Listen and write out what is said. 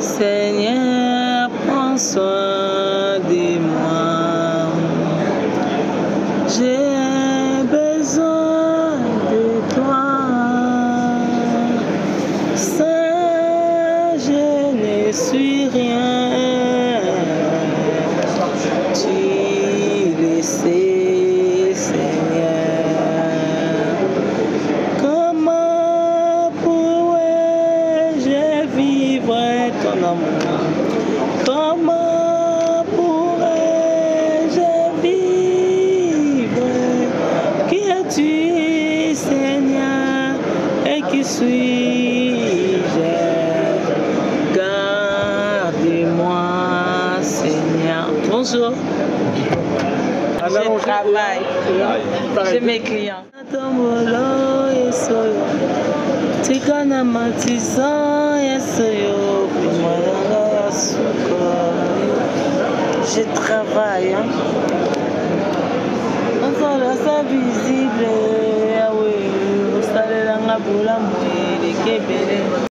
Seigneur, prends soin de moi. J'ai besoin de toi. Saint, je ne suis rien. Tu le sais, Seigneur. Comment pourrais-je vivre ton amour? Comment pourrais-je vivre? Qui es-tu, Seigneur, et qui suis-je? Garde-moi, Seigneur. Bonjour. Je travaille. J'ai mes clients. Tigana matizan yesoyo pimayanga yasuka. Je travaille. Ça visible. Ah oui, ça le langa boula moué, les kebele.